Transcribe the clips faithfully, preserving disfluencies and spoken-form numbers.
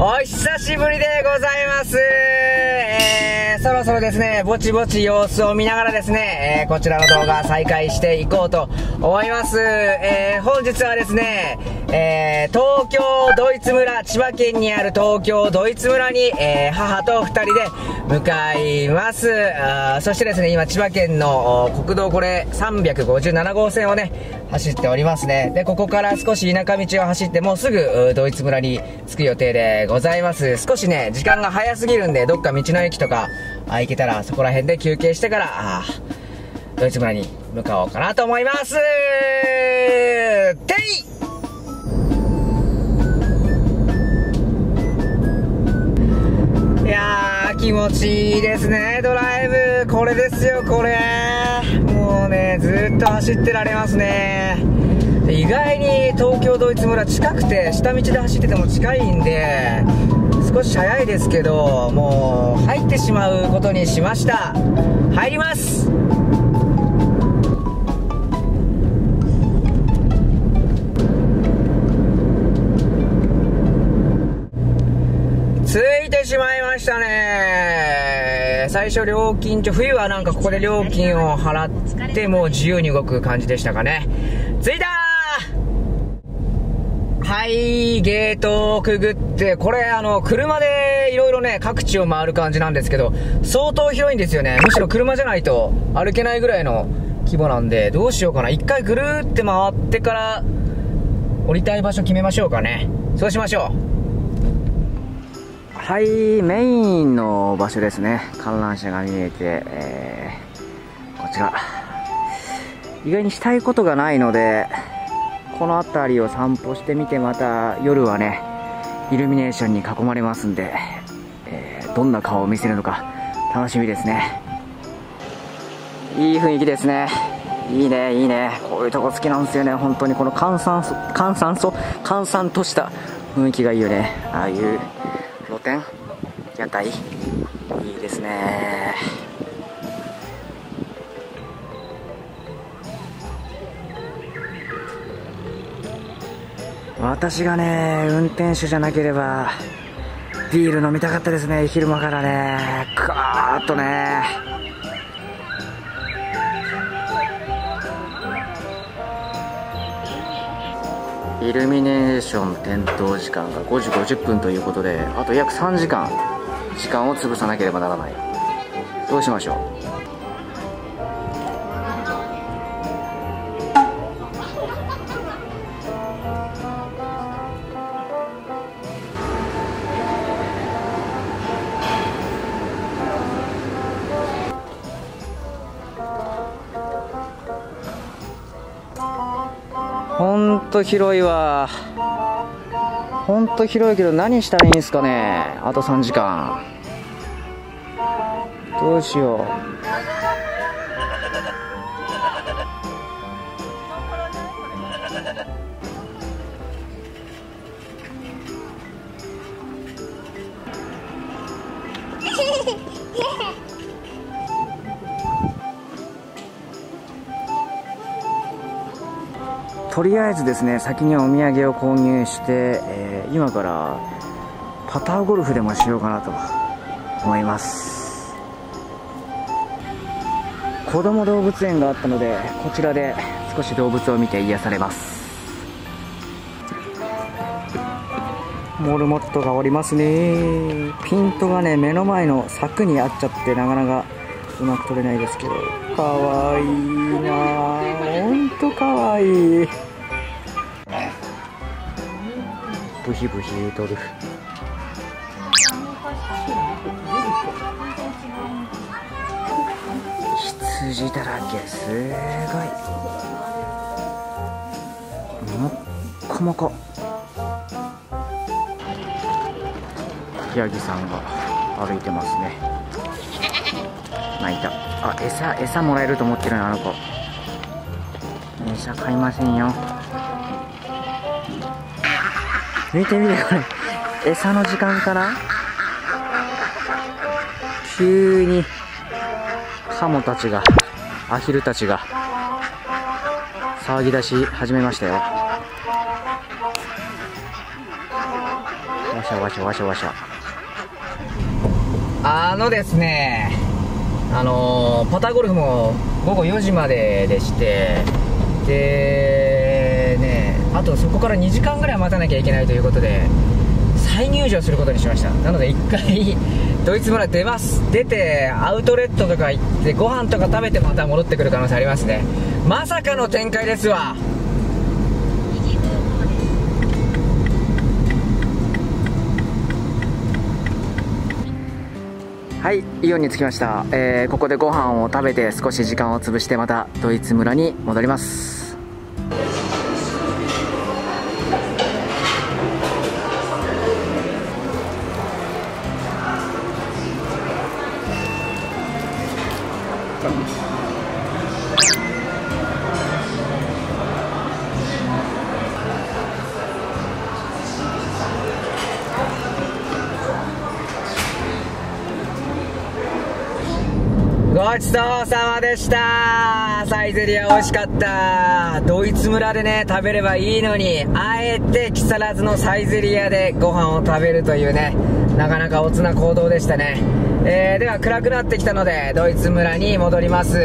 お久しぶりでございます。えー、そろそろですね、ぼちぼち様子を見ながらですね、えー、こちらの動画再開していこうと思います。えー、本日はですね、えー、東京ドイツ村、千葉県にある東京ドイツ村に、えー、母と二人で向かいます。あそしてですね、今千葉県の国道これさんびゃくごじゅうななごうせんをね、走っておりますね。で、ここから少し田舎道を走ってもうすぐドイツ村に着く予定でございます。少しね、時間が早すぎるんで、どっか道の駅とかあ行けたらそこら辺で休憩してからあドイツ村に向かおうかなと思います。ていいやー、気持ちいいですね、ドライブ。これですよ、これ。もうね、ずっと走ってられますね。意外に東京ドイツ村近くて、下道で走ってても近いんで、少し早いですけど、もう入ってしまうことにしました。入ります。着いてしまいましたね。最初料金所、冬はなんかここで料金を払ってもう自由に動く感じでしたかね。着いたー。はい、ゲートをくぐって、これあの車でいろいろね各地を回る感じなんですけど、相当広いんですよね。むしろ車じゃないと歩けないぐらいの規模なんで、どうしようかな。一回ぐるーって回ってから降りたい場所決めましょうかね。そうしましょう。はい、メインの場所ですね。観覧車が見えて、えー、こちら意外にしたいことがないので、この辺りを散歩してみて、また夜はねイルミネーションに囲まれますんで、えー、どんな顔を見せるのか楽しみですね。いい雰囲気ですね。いいね、いいね。こういうとこ好きなんですよね。本当にこの閑散そ閑散そ閑散とした雰囲気がいいよね。ああいう露店、屋台、いいですね。私がね運転手じゃなければビール飲みたかったですね、昼間からね。カーッとね。イルミネーション点灯時間がごじごじゅっぷんということで、あと約さんじかん時間を潰さなければならない。どうしましょう。ほんと広いわ。ほんと広いけど何したらいいんですかね。あとさんじかん。どうしよう。とりあえずですね、先にお土産を購入して、えー、今からパターゴルフでもしようかなと思います。子供動物園があったので、こちらで少し動物を見て癒されます。モルモットがおりますね。ピントがね目の前の柵にあっちゃってなかなかうまく取れないですけど、かわいいなぁ、ほんとかわいい。ブヒブヒ言うとる。羊だらけ、すごい。もっこもこ。ヤギさんが歩いてますね。泣いた。あ、餌餌もらえると思ってるな、あの子。餌買いませんよ。見て見て、これ餌の時間かな。急にカモたちが、アヒルたちが騒ぎ出し始めましたよ。 わしゃわしゃわしゃわしゃ。あのですね、あのー、パターゴルフもごごよじまででして、でね、あとそこからにじかんぐらい待たなきゃいけないということで再入場することにしました。なので一回ドイツ村出ます。出てアウトレットとか行ってご飯とか食べてまた戻ってくる可能性ありますね。まさかの展開ですわ。はい、イオンに着きました。えー、ここでご飯を食べて少し時間を潰してまたドイツ村に戻ります。ごちそうさまでした。サイゼリア美味しかった。ドイツ村でね食べればいいのに、あえて木更津のサイゼリアでご飯を食べるというね、なかなかおつな行動でしたね。えー、では暗くなってきたのでドイツ村に戻ります。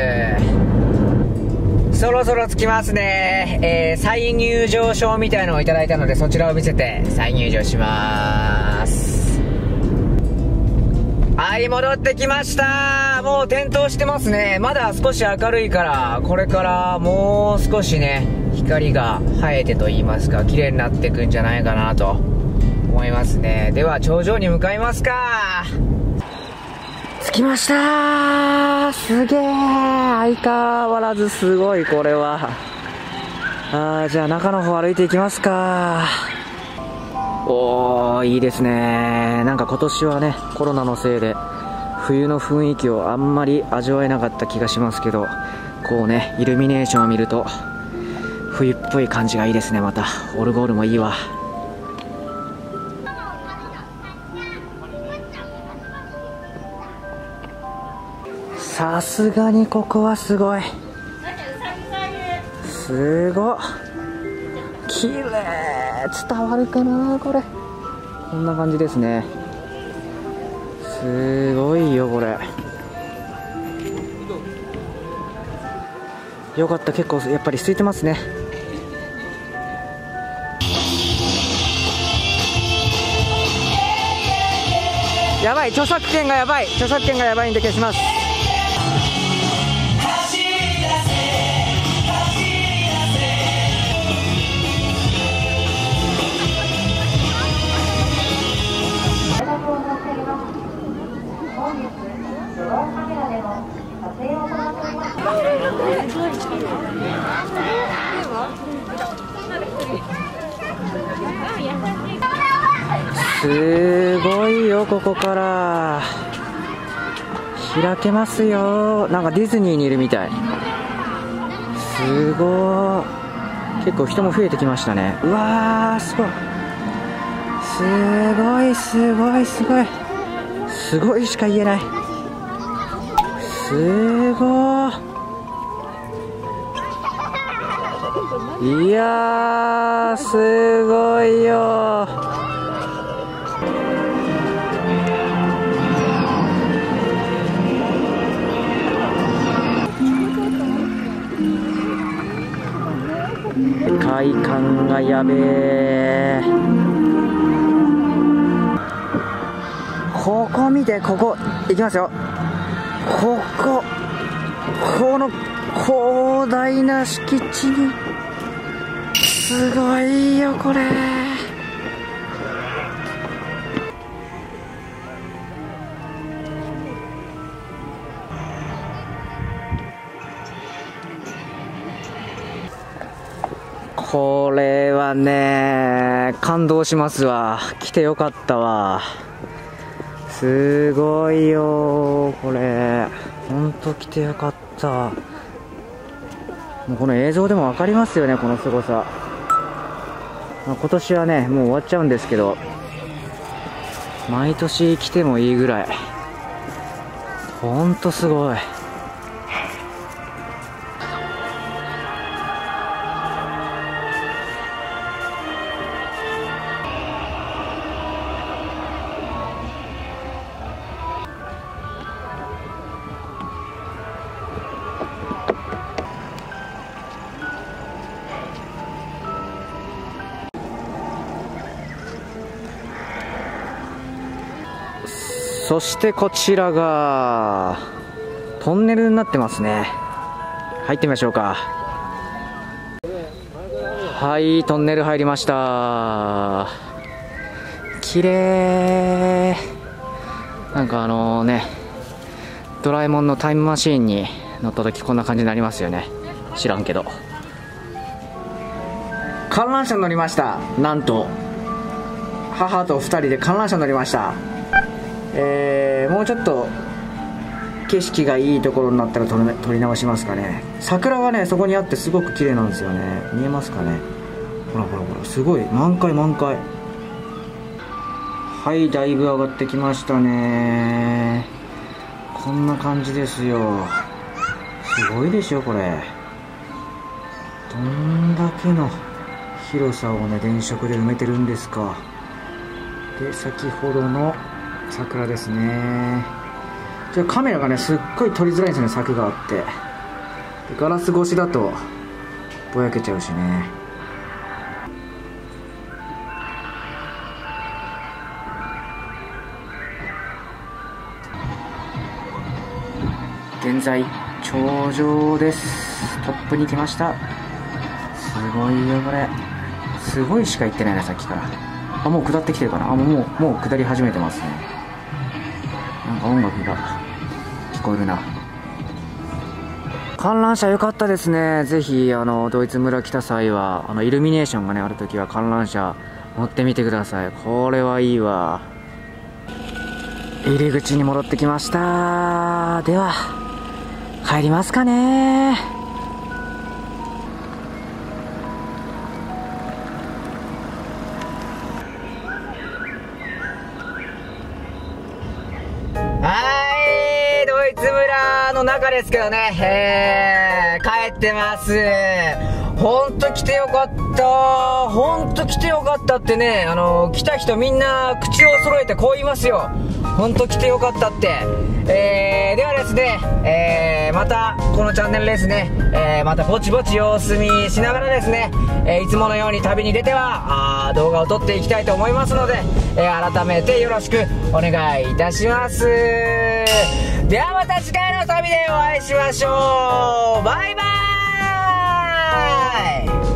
そろそろ着きますね。えー、再入場証みたいのをいただいたのでそちらを見せて再入場します。はい、戻ってきました。もう点灯してますね。まだ少し明るいからこれからもう少しね光が生えてと言いますか綺麗になっていくんじゃないかなと思いますね。では頂上に向かいますか。着きました。すげえ、相変わらずすごい。これはあー、じゃあ中の方歩いていきますか。おー、いいですね。なんか今年はねコロナのせいで冬の雰囲気をあんまり味わえなかった気がしますけど、こうねイルミネーションを見ると冬っぽい感じがいいですね。またオルゴールもいいわ。さすがにここはすごい。すごい綺麗。伝わるかなこれ。こんな感じですね。すごいよこれ。よかった。結構やっぱり空いてますね。やばい、著作権がやばい。著作権がやばいんで消します。すごいよ、ここから開けますよ。なんかディズニーにいるみたい。すごい。結構人も増えてきましたね。うわー、すごいすごいすごいすごいすごいしか言えない。すごい。いやーすごいよ。快感がやべえ。ここ見て、ここ行きますよ。こここの広大な敷地にすごいよこれ。これはね感動しますわ。来てよかったわ。すごいよこれ。ほんと来てよかった。もうこの映像でも分かりますよね、このすごさ。まあ、今年はねもう終わっちゃうんですけど、毎年来てもいいぐらいほんとすごい。 そしてこちらがトンネルになってますね。入ってみましょうか。はい、トンネル入りました。綺麗。なんかあのね、ドラえもんのタイムマシーンに乗った時こんな感じになりますよね。知らんけど。観覧車乗りました。なんと母とふたりで観覧車乗りました。えー、もうちょっと景色がいいところになったら撮り、撮り直しますかね。桜がねそこにあってすごく綺麗なんですよね。見えますかね。ほらほらほら、すごい満開満開。はい、だいぶ上がってきましたね。こんな感じですよ。すごいでしょこれ。どんだけの広さをね電飾で埋めてるんですか。で先ほどの桜ですね。じゃあカメラがねすっごい撮りづらいんですよね。柵があって、ガラス越しだとぼやけちゃうしね。現在頂上です。トップに来ました。すごいよこれ。すごいしか行ってないなさっきから。あ、もう下ってきてるかな。あ、もうもう下り始めてますね。なんか音楽が聞こえるな。観覧車良かったですね。ぜひあのドイツ村来た際はあのイルミネーションがねあるときは観覧車乗ってみてください。これはいいわ。入り口に戻ってきました。では帰りますかね。はい、ドイツ村の中ですけどね、えー、帰ってます。ほんと来てよかった。ほんと来てよかったってね、あの来た人みんな口を揃えてこう言いますよ。ほんと来てよかったって。えー、ではですね、えー、またこのチャンネルですね、えー、またぼちぼち様子見しながらですね、えー、いつものように旅に出てはあ動画を撮っていきたいと思いますので、えー、改めてよろしくお願いいたします。ではまた次回の旅でお会いしましょう。バイバーイ。